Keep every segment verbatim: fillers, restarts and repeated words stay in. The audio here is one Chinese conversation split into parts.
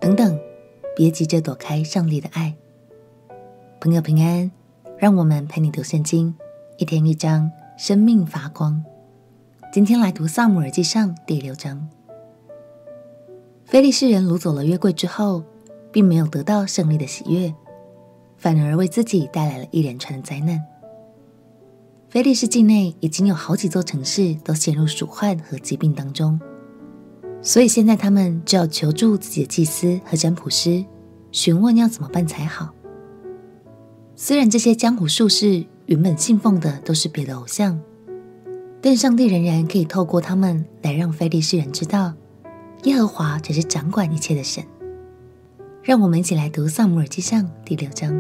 等等，别急着躲开上帝的爱。朋友平安，让我们陪你读圣经，一天一章，生命发光。今天来读撒母耳记上第六章。非利士人掳走了约柜之后，并没有得到胜利的喜悦，反而为自己带来了一连串的灾难。非利士境内已经有好几座城市都陷入鼠患和疾病当中，所以现在他们就要求助自己的祭司和占卜师，询问要怎么办才好。虽然这些江湖术士原本信奉的都是别的偶像，但上帝仍然可以透过他们来让非利士人知道，耶和华只是掌管一切的神。让我们一起来读撒母耳记上第六章。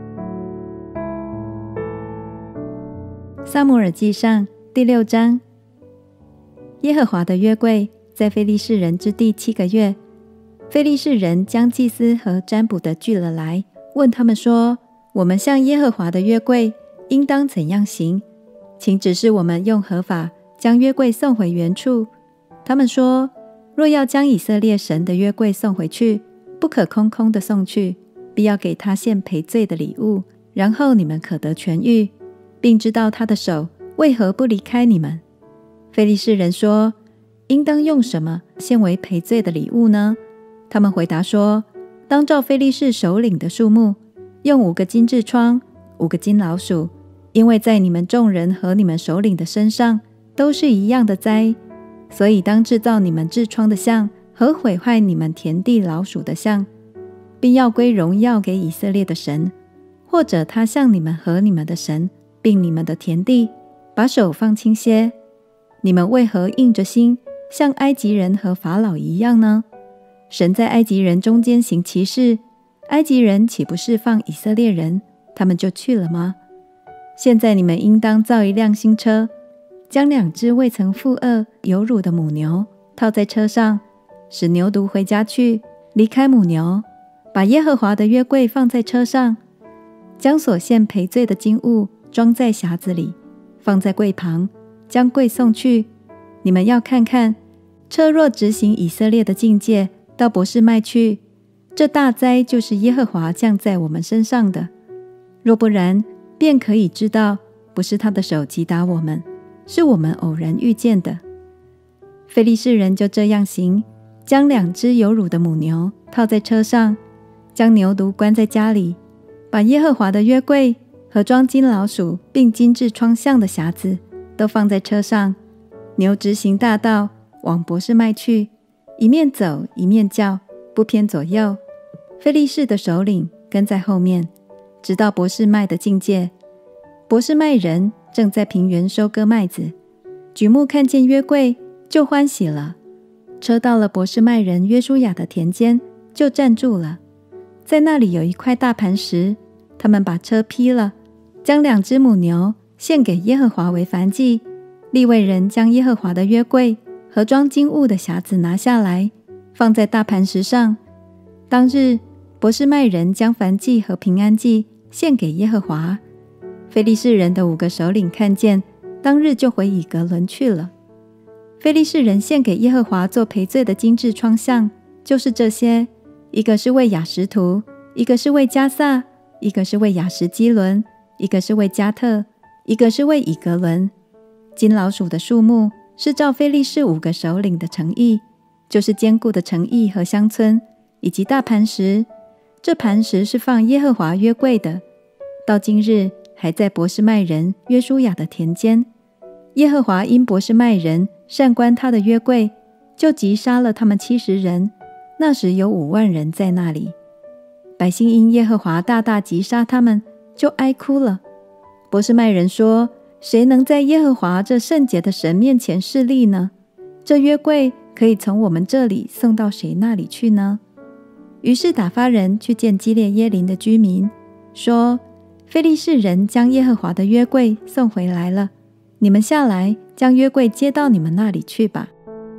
撒母耳记上第六章。耶和华的约柜在非利士人之地七个月，非利士人将祭司和占卜的聚了来，问他们说：我们向耶和华的约柜应当怎样行？请指示我们用何法将约柜送回原处。他们说：若要将以色列神的约柜送回去，不可空空的送去，必要给他献赔罪的礼物，然后你们可得痊愈，并知道他的手为何不离开你们。非利士人说：应当用什么献为赔罪的礼物呢？他们回答说：当照非利士首领的数目，用五个金痔疮，五个金老鼠，因为在你们众人和你们首领的身上都是一样的灾，所以当制造你们痔疮的像和毁坏你们田地老鼠的像，并要归荣耀给以色列的神，或者他向你们和你们的神并你们的田地把手放轻些。你们为何硬着心像埃及人和法老一样呢？神在埃及人中间行奇事，埃及人岂不释放以色列人，他们就去了吗？现在你们应当造一辆新车，将两只未曾负軛有乳的母牛套在车上，使牛犊回家去，离开母牛，把耶和华的约柜放在车上，将所献赔罪的金物装在匣子里，放在柜旁，将柜送去。你们要看看，车若直行以色列的境界，到伯示麦去，这大灾就是耶和华降在我们身上的；若不然，便可以知道，不是他的手击打我们，是我们偶然遇见的。非利士人就这样行，将两只有乳的母牛套在车上，将牛犊关在家里，把耶和华的约柜和装金老鼠并金痔疮像的匣子都放在车上。牛直行大道，往伯示麦去，一面走一面叫，不偏左右。非利士的首领跟在后面，直到伯示麦的境界。伯示麦人正在平原收割麦子，举目看见约柜，就欢喜了。车到了伯示麦人约书亚的田间，就站住了。在那里有一块大磐石，他们把车劈了，将两只母牛献给耶和华为燔祭。利未人将耶和华的约柜和装金物的匣子拿下来，放在大磐石上。当日，伯示麦人将燔祭和平安祭献给耶和华。非利士人的五个首领看见，当日就回以革伦去了。非利士人献给耶和华做赔罪的金痔疮像，就是这些：一个是为亚实图，一个是为加萨，一个是为亚实基伦，一个是为加特，一个是为以革伦。金老鼠的数目是照非利士五个首领的城邑，就是坚固的城邑和乡村，以及大磐石。这磐石是放耶和华约柜的，到今日还在伯示麦人约书亚的田间。耶和华因伯示麦人擅观他的约柜，就击杀了他们七十人，那时有五万人在那里。百姓因耶和华大大击杀他们，就哀哭了。伯示麦人说：谁能在耶和华这圣洁的神面前侍立呢？这约柜可以从我们这里送到谁那里去呢？于是打发人去见基列耶琳的居民，说：非利士人将耶和华的约柜送回来了，你们下来将约柜接到你们那里去吧。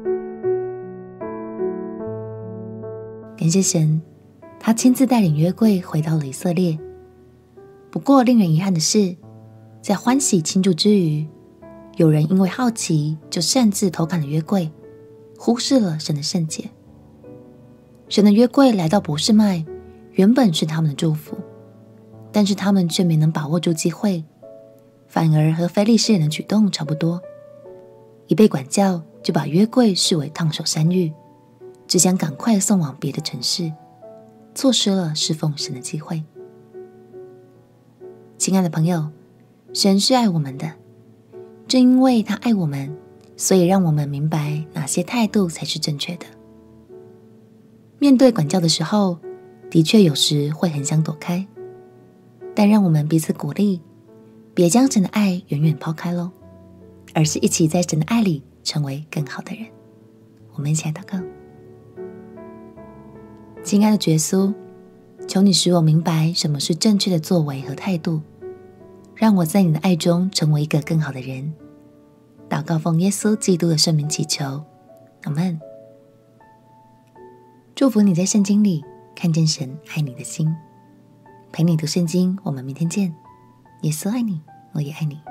感谢神，他亲自带领约柜回到了以色列。不过令人遗憾的是，在欢喜庆祝之余，有人因为好奇就擅自偷看了约柜，忽视了神的圣洁。 神的约柜来到伯示麦，原本是他们的祝福，但是他们却没能把握住机会，反而和非利士人的举动差不多，一被管教就把约柜视为烫手山芋，只想赶快送往别的城市，错失了侍奉神的机会。亲爱的朋友，神是爱我们的，正因为他爱我们，所以让我们明白哪些态度才是正确的。面对管教的时候，的确有时会很想躲开，但让我们彼此鼓励，别将神的爱远远抛开咯，而是一起在神的爱里成为更好的人。我们一起来祷告。亲爱的主耶稣，求你使我明白什么是正确的作为和态度，让我在你的爱中成为一个更好的人。祷告奉耶稣基督的圣名祈求，阿们。祝福你在圣经里看见神爱你的心。陪你读圣经，我们明天见。耶稣爱你，我也爱你。